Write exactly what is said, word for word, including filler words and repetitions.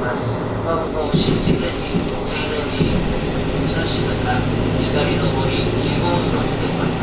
ます。熊本新水田寺、水田寺、武蔵坂、光の森、じゅうご号線を出てまいります。